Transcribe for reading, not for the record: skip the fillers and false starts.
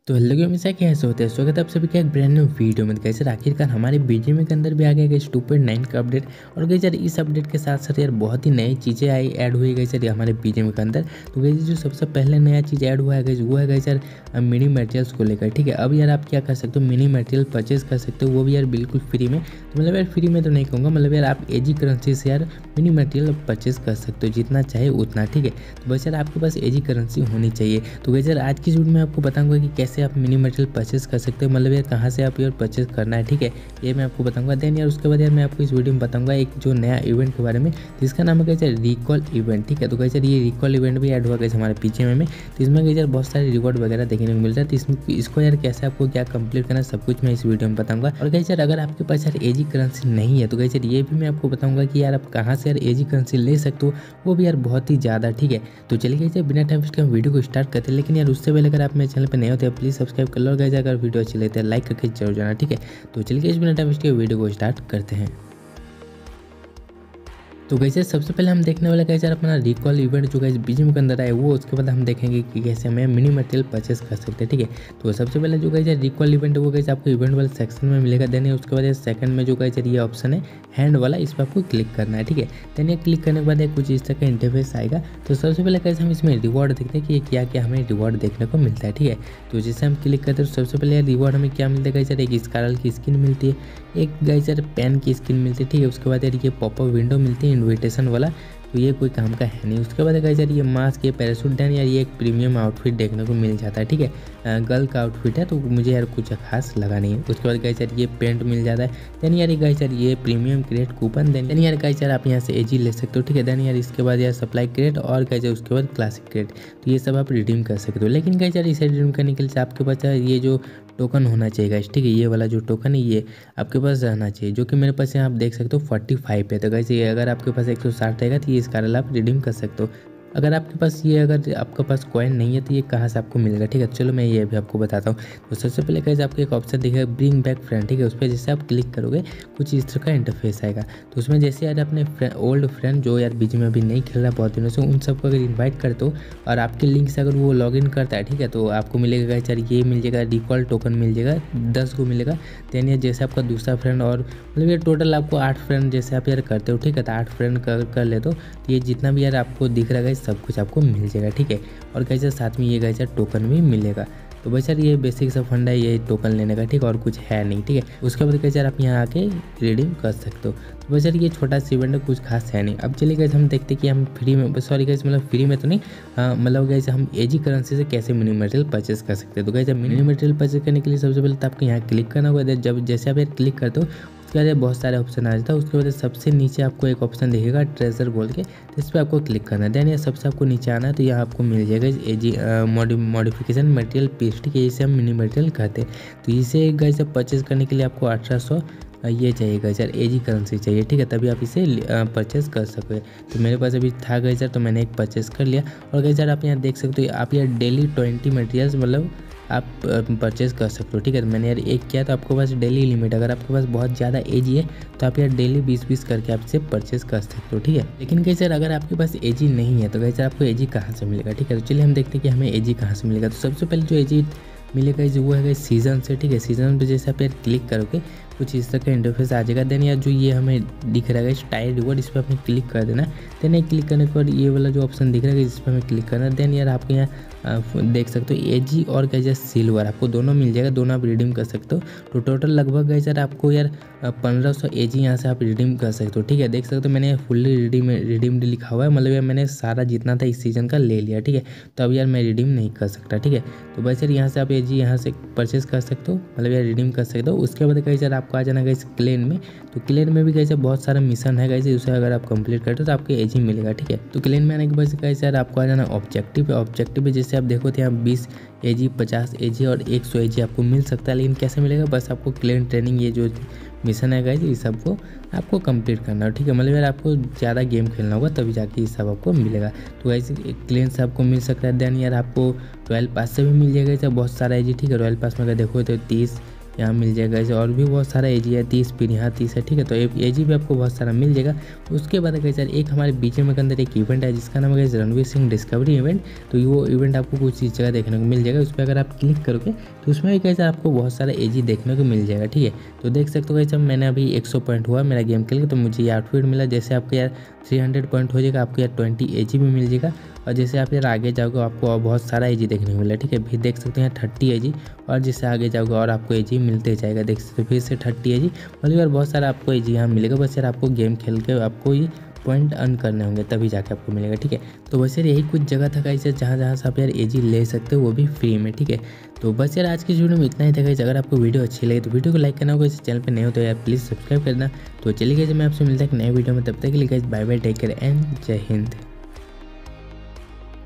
तो hello game में कैसे होते हैं। स्वागत है आप सभी का एक ब्रांड न्यू वीडियो में। कैसे आखिरकार हमारे बीजीएमआई के अंदर भी आ गया 2.9 का अपडेट। और गई यार इस अपडेट के साथ साथ यार बहुत ही नई चीज़ें आई ऐड हुई गई सर हमारे बीजीएमआई के अंदर। तो गई जो सबसे पहले नया चीज़ ऐड हुआ है गई वो है गई सर मिनी मटेरियल्स को लेकर। ठीक है, अब यार आप क्या कर सकते हो, मिनी मटेरियल परचेज कर सकते हो, वो भी यार बिल्कुल फ्री में। तो मतलब यार फ्री में तो नहीं कहूँगा, मतलब यार आप एजी करेंसी से यार मिनी मटेरियल परचेज कर सकते हो जितना चाहे उतना। ठीक है, तो बस यार आपके पास एजी करेंसी होनी चाहिए। तो गई यार आज की वीडियो में आपको बताऊंगा कि कैसे आप मिनी मटेरियल परचेज कर सकते हो, मतलब यार कहाँ से आप यार परचेज करना है। ठीक है, ये मैं आपको बताऊंगा। देन यार उसके बाद यार मैं आपको इस वीडियो में बताऊंगा एक जो नया इवेंट के बारे में, जिसका नाम है कैसे रिकॉल इवेंट। ठीक है, तो कैसे ये रिकॉल इवेंट भी ऐड हुआ कैसे हमारे बीजीएमआई में। तो इसमें कैसे बहुत सारे रिवॉर्ड वगैरह देखने को मिल रहा है। तो इसमें इसको यार कैसे आपको क्या कंप्लीट करना है सब कुछ मैं इस वीडियो में बताऊंगा। और कैसे यार अगर आपके पास यार एजी करेंसी नहीं है तो कैसे ये भी मैं आपको बताऊंगा कि यार आप कहाँ से यार एजी करेंसी ले सकते हो, वो भी यार बहुत ही ज़्यादा। ठीक है, तो चलिए कैसे बिना टाइम वेस्ट के हम वीडियो को स्टार्ट करते हैं। लेकिन यार उससे पहले अगर आप मेरे चैनल पर नए होते हैं प्लीज़ सब्सक्राइब कर लो। गाइस अगर वीडियो अच्छी लगती है लाइक करके जरूर जाना। ठीक है, तो चलिए इस बिना टाइम वेस्ट के वीडियो को स्टार्ट करते हैं। तो कैसे सबसे पहले हम देखने वाला कैसे अपना रिकॉल इवेंट जो कैसे बीजीएमआई के अंदर आए वो, उसके बाद हम देखेंगे कि कैसे हमें मिनी मटेरियल परचेस कर सकते हैं। ठीक है, तो सबसे पहले जो कैसे रिकॉल इवेंट है वो कैसे आपको इवेंट वाले सेक्शन में मिलेगा। देन उसके बाद सेकंड में जो कैसे ये ऑप्शन है हैंड वाला, इस पर आपको क्लिक करना है। ठीक है, देन ये क्लिक करने के बाद कुछ इस तरह का इंटरफेस आएगा। तो सबसे पहले कैसे हम इसमें रिवॉर्ड देखते हैं कि क्या क्या हमें रिवॉर्ड देखने को मिलता है। ठीक है, तो जैसे हम क्लिक करते हैं तो सबसे पहले रिवॉर्ड हमें क्या मिलता है कैसे, एक स्कारल की स्किन मिलती है, एक गाइजर पेन की स्किन मिलती है। ठीक है, उसके बाद यार ये पॉपअप विंडो मिलती है इन्विटेशन वाला, तो ये कोई काम का है नहीं। उसके बाद गाइजर ये मास्क, ये पैराशूट डन, यार ये एक प्रीमियम आउटफिट देखने को मिल जाता है। ठीक है, गर्ल का आउटफिट है तो मुझे यार कुछ खास लगा नहीं है। उसके बाद गाइजर ये पेंट मिल जाता है। देन यार गाइजर ये प्रीमियम क्रेट कूपन। देन यार गाइजर आप यहाँ से एजी ले सकते हो। ठीक है, देन यार इसके बाद यार सप्लाई क्रेट और गाइजर उसके बाद क्लासिक क्रेट, तो ये सब आप रिडीम कर सकते हो। लेकिन गाइजर इसे रिडीम करने के लिए आपके पास ये जो टोकन होना चाहिए गाइस। ठीक है, ये वाला जो टोकन है ये आपके पास रहना चाहिए, जो कि मेरे पास यहाँ आप देख सकते हो 45 है। तो गाइस ये अगर आपके पास 160 रहेगा तो ये इस कारण आप रिडीम कर सकते हो। अगर आपके पास ये अगर आपके पास कॉइन नहीं है तो ये कहाँ से आपको मिलेगा। ठीक है, चलो मैं ये भी आपको बताता हूँ। तो सबसे पहले गाइस आपको एक ऑप्शन दिखेगा ब्रिंग बैक फ्रेंड। ठीक है, उस पर जैसे आप क्लिक करोगे कुछ इस तरह का इंटरफेस आएगा। तो उसमें जैसे यार अपने ओल्ड फ्रेंड जो यार बीजीएमआई अभी नहीं खेल रहा बहुत दिनों से, उन सबको अगर इन्वाइट करते हो और आपके लिंक से अगर वो लॉगिन करता है, ठीक है, तो आपको मिलेगा गाइस यार ये मिल जाएगा रिकॉल टोकन मिल जाएगा 10 को मिलेगा। देन ये जैसे आपका दूसरा फ्रेंड और मतलब ये टोटल आपको 8 फ्रेंड जैसे आप यार करते हो। ठीक है, तो 8 फ्रेंड कर ले तो ये जितना भी यार आपको दिख रहा है सब कुछ आपको मिल जाएगा। ठीक है, और कैसे साथ में ये कैसे टोकन भी मिलेगा। तो बस यार ये बेसिक सा फंड है ये टोकन लेने का। ठीक है, और कुछ है नहीं। ठीक है, उसके बाद कैसे आप यहाँ आके रिडीम कर सकते हो। तो बस यार ये छोटा सा इवेंट है, कुछ खास है नहीं। अब चलिए गए हम देखते हैं कि हम फ्री में, सॉरी गैस मतलब फ्री में तो नहीं, मतलब गैसे हम एजी करेंसी से कैसे मिनी मटेरियल परचेस कर सकते हैं। तो गैसे मिनी मटेरियल परचेस करने के लिए सबसे पहले तो आपको यहाँ क्लिक करना होगा। जब जैसे आप यार क्लिक करते हो उसके बाद बहुत सारे ऑप्शन आ जाता है। उसके बाद सबसे नीचे आपको एक ऑप्शन दिखेगा ट्रेजर बोल के, तो इस पर आपको क्लिक करना है। देन ये सबसे आपको नीचे आना है तो यहाँ आपको मिल जाएगा एजी मॉडिफिकेशन मटेरियल पीस। ठीक है, इसे हम मिनी मटेरियल कहते हैं। तो इसे गैस परचेज करने के लिए आपको 1800 ये चाहिए गैजर एजी करेंसी चाहिए। ठीक है, तभी आप इसे परचेस कर सकोगे। तो मेरे पास अभी था गैजर तो मैंने एक परचेस कर लिया। और गैजर आप यहाँ देख सकते हो आप यार डेली 20 मटेरियल्स मतलब आप परचेज कर सकते हो। ठीक है, तो मैंने यार एक किया तो आपके पास डेली लिमिट, अगर आपके पास बहुत ज़्यादा एजी है तो आप यार डेली 20-20 करके आप इसे परचेज कर सकते हो। ठीक है, लेकिन गैजर अगर आपके पास एजी नहीं है तो गैजर आपको एजी कहाँ से मिलेगा। ठीक है, तो चलिए हम देखते हैं कि हमें एजी कहाँ से मिलेगा। तो सबसे पहले जो एजी मिलेगा वो है सीजन से। ठीक है, सीजन पे जैसे आप यार क्लिक करोगे कुछ इस तरह का इंटरफेस आ जाएगा। देन यार जो ये हमें दिख रहा है टायर रिवॉर्ड, इस पर आपने क्लिक कर देना। देन ये क्लिक करने के बाद ये वाला जो ऑप्शन दिख रहा है इस पर हमें क्लिक करना। देन यार आपको यहाँ देख सकते हो एजी और गैजर सिल्वर आपको दोनों मिल जाएगा, दोनों आप रिडीम कर सकते हो। तो टोटल लगभग गैजर आपको यार 1500 एजी यहाँ से आप रिडीम कर सकते हो। ठीक है, देख सकते हो मैंने फुल्ली रिडीम्ड लिखा हुआ है, मतलब यार मैंने सारा जितना था इस सीजन का ले लिया। ठीक है, तो अब यार मैं रिडीम नहीं कर सकता। ठीक है, तो बस यार यहाँ से आप एजी यहाँ से परचेस कर सकते हो, मतलब यार रिडीम कर सकते हो। उसके बाद कैसे आपको आ जाना गैस क्लेन में। तो क्लेन में भी कैसे बहुत सारा मिशन है कैसे, उसे अगर आप कंप्लीट करते हो तो आपको एजी मिलेगा। ठीक है, तो क्लेन में आने के बाद कैसे यार आपको आ जाना ऑब्जेक्टिव है। ऑब्जेक्टिव में जैसे आप देखो तो यहाँ 20 एजी 50 एजी और 100 एजी आपको मिल सकता है। लेकिन कैसे मिलेगा, बस आपको क्लेन ट्रेनिंग ये जो मिशन है गाइस ये सबको आपको कंप्लीट करना है। ठीक है, मतलब यार आपको ज़्यादा गेम खेलना होगा तभी जाके ये सब आपको मिलेगा। तो गाइस क्लेन से आपको मिल सकता है। देन यार आपको रॉयल पास से भी मिल जाएगा। बहुत सारा एजी। ठीक है, रॉयल पास में अगर देखो तो 30 यहाँ मिल जाएगा गाइस। और भी बहुत सारा एजी है, 30 फिर यहाँ 30 है, ठीक है। तो एजी भी आपको बहुत सारा मिल जाएगा। उसके बाद गाइस यार एक हमारे बीजेएमआई के अंदर एक इवेंट है जिसका नाम है guys Ranveer Singh discovery event. तो वो इवेंट आपको कुछ इस जगह देखने को मिल जाएगा। उस पर अगर आप क्लिक करोगे तो उसमें भी गाइस आपको बहुत सारा एजी देखने को मिल जाएगा, ठीक है। तो देख सकते हो गाइस जब मैंने अभी 100 पॉइंट हुआ मेरा गेम खेल के, तो मुझे ये आउटफिट मिला। जैसे आपको यार 300 पॉइंट हो जाएगा, आपको यार 20 एजी भी मिल जाएगा। और जैसे आप यार आगे जाओगे आपको और बहुत सारा एजी देखने को मिला, ठीक है। फिर देख सकते हैं यहाँ 30 एजी, और जिससे आगे जाओगे और आपको एजी मिलते जाएगा। देख सकते हो फिर से 30 एजी, मतलब यार बहुत सारा आपको एजी यहाँ मिलेगा। बस यार आपको गेम खेल के आपको ये पॉइंट अर्न करने होंगे तभी जाके आपको मिलेगा, ठीक है। तो बस यार यही कुछ जगह था गाइस जहाँ से आप यार एजी ले सकते हो, वो भी फ्री में, ठीक है। तो बस यार आज की वीडियो में इतना ही था गाइस। अगर आपको वीडियो अच्छी लगे तो वीडियो को लाइक करना होगा, इस चैनल पे नए हो तो यार प्लीज़ सब्सक्राइब करना। तो चलिए गाइस मैं आपसे मिलता है एक नए वीडियो में, तब तक के लिए guys bye bye, take care and Jai Hind.